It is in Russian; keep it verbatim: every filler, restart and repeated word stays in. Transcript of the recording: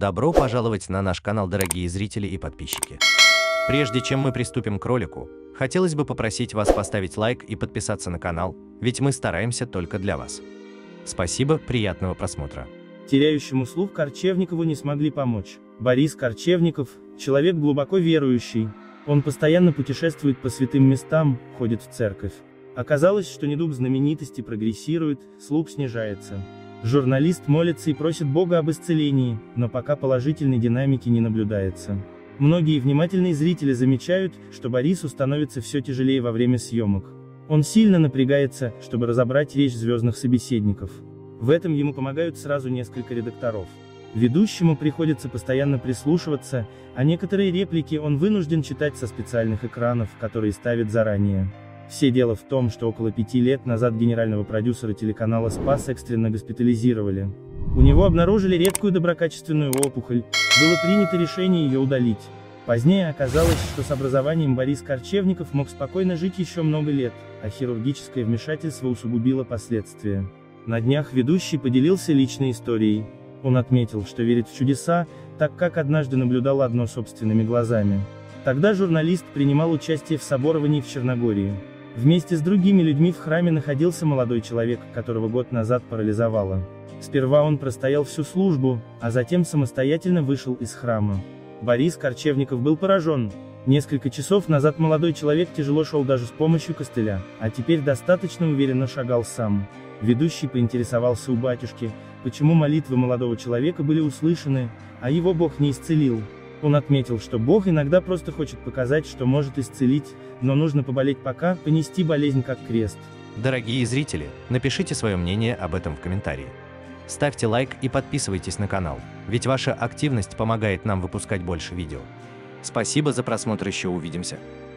Добро пожаловать на наш канал, дорогие зрители и подписчики. Прежде чем мы приступим к ролику, хотелось бы попросить вас поставить лайк и подписаться на канал, ведь мы стараемся только для вас. Спасибо, приятного просмотра. Теряющему слух Корчевникову не смогли помочь. Борис Корчевников – человек глубоко верующий. Он постоянно путешествует по святым местам, ходит в церковь. Оказалось, что недуг знаменитости прогрессирует, слух снижается. Журналист молится и просит Бога об исцелении, но пока положительной динамики не наблюдается. Многие внимательные зрители замечают, что Борису становится все тяжелее во время съемок. Он сильно напрягается, чтобы разобрать речь звездных собеседников. В этом ему помогают сразу несколько редакторов. Ведущему приходится постоянно прислушиваться, а некоторые реплики он вынужден читать со специальных экранов, которые ставит заранее. Все дело в том, что около пяти лет назад генерального продюсера телеканала «Спас» экстренно госпитализировали. У него обнаружили редкую доброкачественную опухоль, было принято решение ее удалить. Позднее оказалось, что с образованием Борис Корчевников мог спокойно жить еще много лет, а хирургическое вмешательство усугубило последствия. На днях ведущий поделился личной историей. Он отметил, что верит в чудеса, так как однажды наблюдал одно собственными глазами. Тогда журналист принимал участие в соборовании в Черногории. Вместе с другими людьми в храме находился молодой человек, которого год назад парализовало. Сперва он простоял всю службу, а затем самостоятельно вышел из храма. Борис Корчевников был поражен. Несколько часов назад молодой человек тяжело шел даже с помощью костыля, а теперь достаточно уверенно шагал сам. Ведущий поинтересовался у батюшки, почему молитвы молодого человека были услышаны, а его Бог не исцелил. Он отметил, что Бог иногда просто хочет показать, что может исцелить, но нужно поболеть пока, понести болезнь как крест. Дорогие зрители, напишите свое мнение об этом в комментарии. Ставьте лайк и подписывайтесь на канал, ведь ваша активность помогает нам выпускать больше видео. Спасибо за просмотр, еще увидимся.